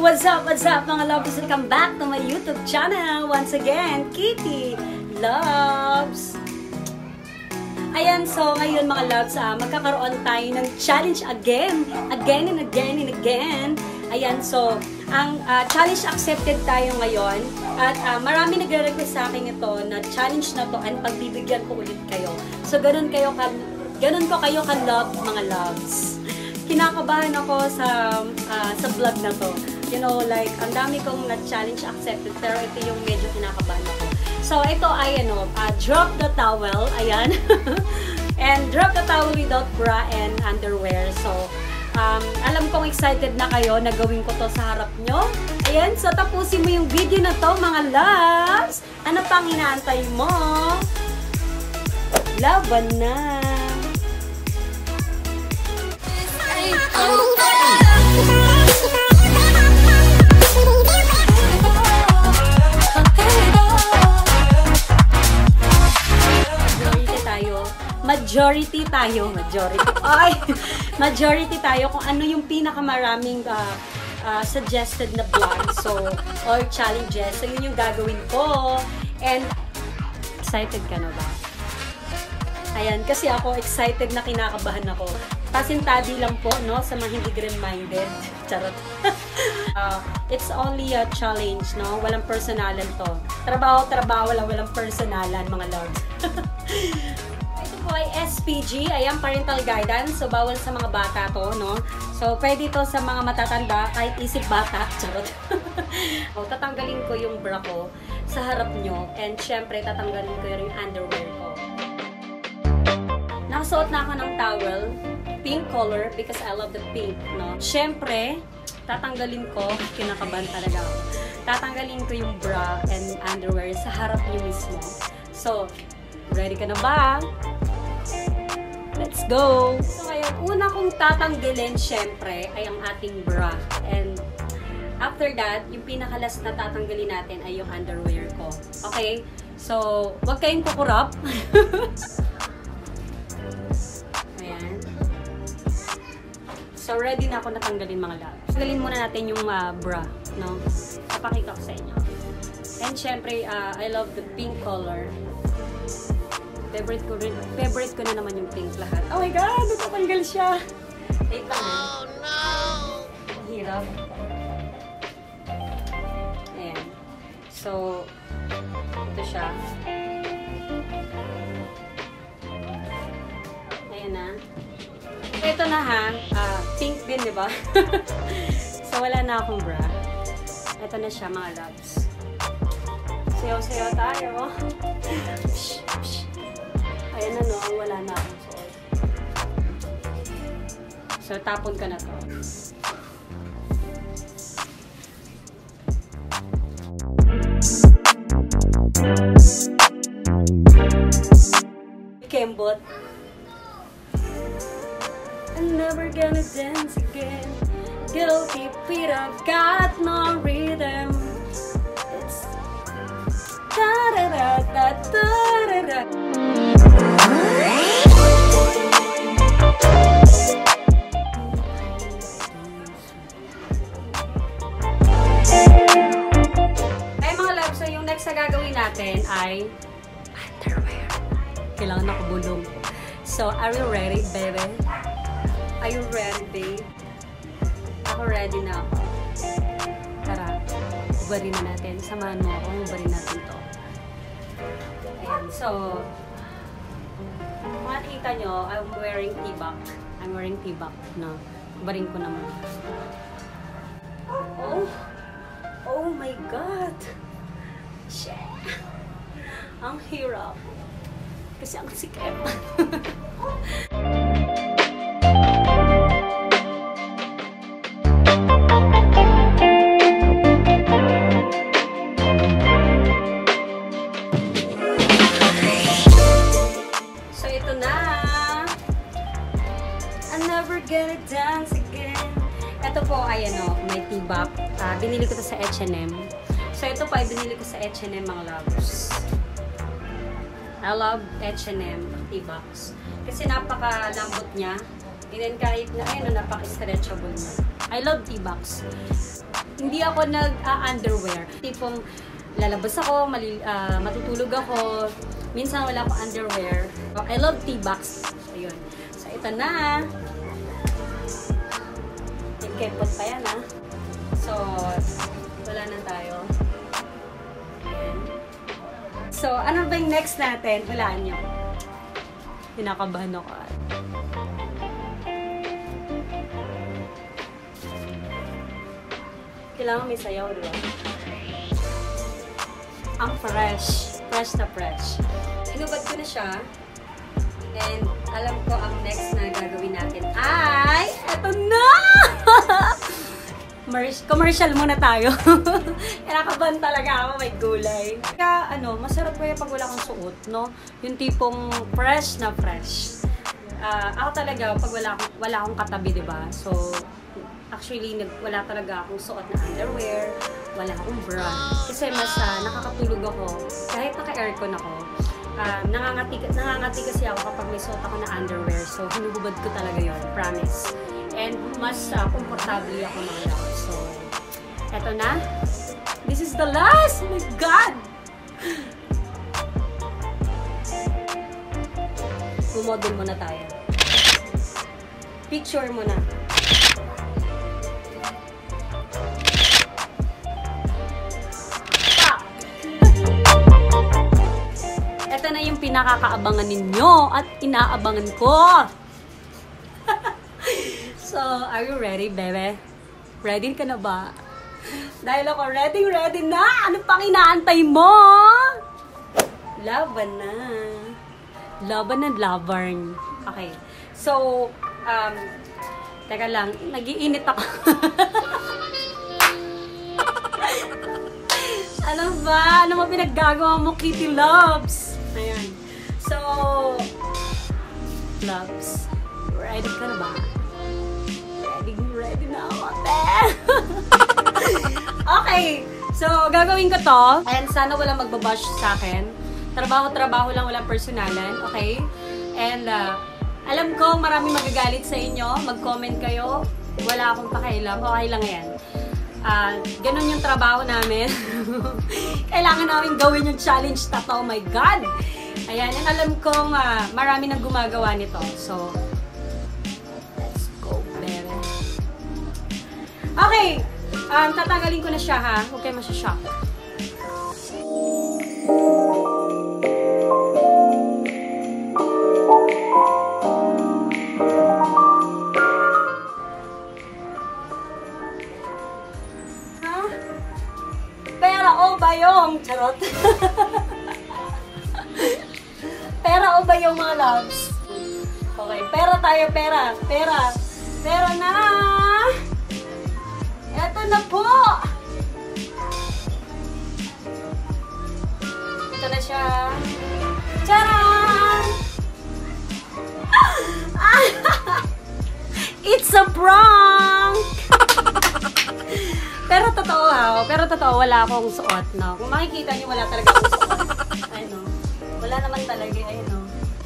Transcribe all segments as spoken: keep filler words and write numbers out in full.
What's up? What's up mga loves? Welcome back to my YouTube channel. Once again, Kitty Loves. Ayan, so ngayon mga loves, uh, magkakaroon tayo ng challenge again. Again and again and again. Ayan, so ang uh, challenge accepted tayo ngayon. At uh, marami nagre-request sa akin ito na challenge na to and pagbibigyan ko ulit kayo. So ganun kayo ka, ganun ko kayo ka-love mga loves. Kinakabahan ako sa uh, sa vlog na to. You know, like, ang dami kong na-challenge accepted, pero ito yung medyo kinakabahan ako. So, ito ay, ano, uh, drop the towel, ayan. And drop the towel without bra and underwear. So, um, alam kong excited na kayo na gawin ko to sa harap nyo. Ayan, so tapusin mo yung video na to, mga loves. Ano pang inaantay mo? Laban na! Majority tayo, majority. Ay, majority tayo kung ano yung pinakamaraming uh, uh, suggested na vlog, so or challenges. So yun yung gagawin ko. And excited ka na ba? Ayan, kasi ako excited na kinakabahan ako. Pasintabi lang po, no, sa mga hindi green-minded. Charot. uh, it's only a challenge, no? Walang personalan to. Trabaho, trabaho, walang, walang personalan, mga loves. Ito po ay S P G, ayan, parental guidance. So, bawal sa mga bata to, no? So, pwede to sa mga matatanda, kahit isip bata. Charot. O, tatanggalin ko yung bra ko sa harap nyo. And, syempre, tatanggalin ko yung underwear ko. Nakasuot na ako ng towel. Pink color because I love the pink, no? Syempre, tatanggalin ko, kinakabahan talaga ako. Tatanggalin ko yung bra and underwear sa harap niyo mismo. So, ready ka na ba? Let's go! So, ngayon, una kong tatanggalin, syempre, ay ang ating bra. And, after that, yung pinakalas na tatanggalin natin ay yung underwear ko. Okay? So, wag kayong kukurap. Ayan. So, ready na ako natanggalin mga loves. Tanggalin muna natin yung uh, bra, no? Papakita ko sa inyo. And syempre, uh, I love the pink color. Favorite ko rin. Favorite ko na naman yung pink lahat. Oh my God! Natanggal siya! Wait lang. Oh no! Hirap. Ayan. So, ito siya. Ayan na. Ito na ha, uh, pink din, di ba? So, wala na akong bra. Ito na siya, mga loves. Sayaw-sayaw tayo. Shh, shh. Ayan na, no? Wala na akong suot. So, tapon ka na to. Kembot. I'm never gonna dance again. Guilty feet, I've got no rhythm. It's da da da da da da da. Ay mga loves, so yung next na gagawin natin ay underwear. Kailangan nakabulong. So, are you ready, baby? Are you ready, babe? Ako ready na ako. Tara, ubarin na natin. Samahan mo ako, ubarin natin to. Ayan, so, kung makikita nyo, I'm wearing T-back. I'm wearing T-back, no? Ubarin ko naman. Oh! Oh my God! Shit! Ang hirap. Kasi ang sikip. Gonna dance again. Ito po ay ano, may T-back. Uh, binili ko to sa H and M. So ito po ay binili ko sa H and M mga loves. I love H and M T-backs. Kasi napaka-lambot niya. And then kahit na, ayun, napaka-stretchable niya. I love T-backs. hindi ako nag-underwear. Uh, Tipong lalabas ako, mali, uh, matutulog ako, minsan wala akong underwear. I love tea box. Ayun. So, ito na. Yung kepot pa yan, ha? So, wala na tayo. Ayan. So, ano ba yung next natin? Hulaan nyo. Kinakabahan ako. Kailangan may sayaw, di ba? Ang fresh. Fresh na fresh. Inubad ko na siya. And alam ko ang next na gagawin natin ay eto na! Commercial muna tayo. Kinakabahan talaga ako, may gulay. Kaya ano, masarap kaya pag wala kang suot, no? Yung tipong fresh na fresh. Uh, ako talaga, pag wala akong, wala akong katabi, diba? So, actually, nag, wala talaga akong suot na underwear, wala akong bra. Kasi mas uh, nakakatulog ako, kahit naka-aircon ako. Uh, nangangati, nangangati kasi ako kapag may suot ako na underwear. So, hinububad ko talaga yon, promise. And mas uh, komportable ako mga love. So, eto na. This is the last! Oh my God! Bumodel muna tayo. Picture muna. Ito na yung pinakakaabangan ninyo at inaabangan ko. So, are you ready, bebe? Ready ka na ba? Dahil ako ready, ready na! Ano pang inaantay mo? Laban na. Laban na laban. Okay. So, um, teka lang, nag-iinit ako. Ano ba? Ano mo pinaggagawa mo, Kitty Loves? Ayan. So, Loves, ready ka na ba? Ready, ready na ako, te! Okay. So, gagawin ko to. And sana walang magbabash sa akin. Trabaho-trabaho lang, walang personalan. Okay? And, uh, alam ko, maraming magagalit sa inyo. Mag-comment kayo. Wala akong pakailam. Okay lang yan. Uh, ganun yung trabaho namin. Kailangan namin gawin yung challenge na to. Oh my God! Ayan, and alam kong uh, marami nang gumagawa nito. So, let's go, baby. Okay, um, tatanggalin ko na siya, ha? Huwag kayo masya-shock. Pera o bayong? Charot. Pera o bayong, mga loves? Okay, pera tayo, pera. Pera. Pera na! Eto na po! Ito na siya. Charan! It's a prank! Pero totoo ha, pero totoo, wala akong suot, no? Kung makikita niyo, wala talaga akong suot. Ayun, no? Wala naman talaga, ayun, no?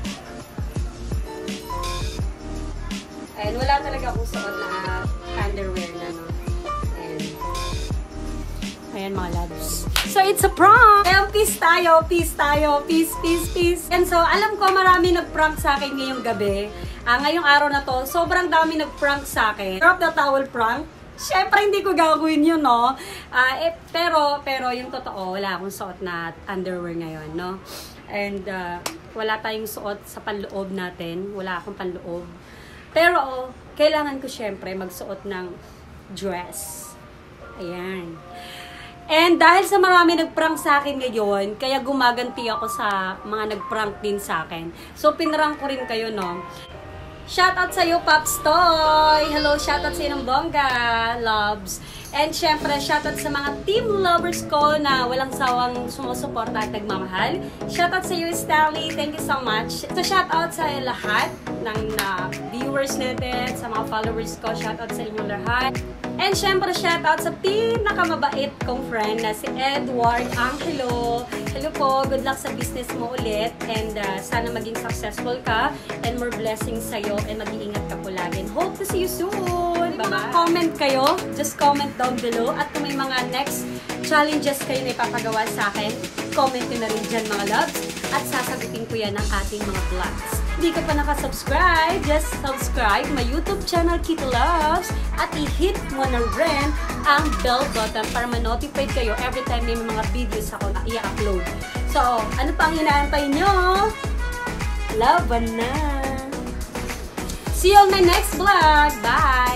Ayun, wala talaga akong suot na uh, underwear na, no? Ayun. Ayan, mga loves. So, it's a prank! Ayun, peace tayo, peace tayo, peace, peace, peace. And so, alam ko marami nag-prank sa akin ngayong gabi. Ah, ngayong araw na to, sobrang dami nag-prank sa akin. Drop the towel prank. Siyempre, hindi ko gagawin yun, no? Uh, eh, pero, pero yung totoo, wala akong suot na underwear ngayon, no? And, uh, wala tayong suot sa panloob natin. Wala akong panloob. Pero, oh, kailangan ko siyempre magsuot ng dress. Ayan. And dahil sa marami nag-prank sa akin ngayon, kaya gumaganti ako sa mga nag-prank din sa akin. So, pinrank ko rin kayo, no? Shoutout sa'yo, Pops Toy! Hello, shoutout sa'yo ng bongga, loves. And syempre, shoutout sa mga team lovers ko na walang sawang sumusuporta at nagmamahal. Shoutout sa'yo, Stanley. Thank you so much. So, shoutout sa lahat ng uh, viewers natin, sa mga followers ko. Shoutout sa inyong lahat. And syempre, shoutout sa pinakamabait kong friend na si Edward Angelo. Hello po, good luck sa business mo ulit. And uh, sana maging successful ka. And more blessings sa'yo. And mag-iingat ka po lagi. And hope to see you soon. Bye -bye. Comment kayo. Just comment down below. At kung may mga next challenges kayo na ipapagawa sa akin, comment nyo na rin dyan mga loves. At sasagutin ko yan ng ating mga vlogs. Hindi ka pa nakasubscribe, just subscribe my YouTube channel, Kitty Loves. At i-hit mo na rin ang bell button para ma-notify kayo every time may mga videos ako na i-upload. So, ano pa ang inaantay nyo? Laban na! See you on my next vlog! Bye!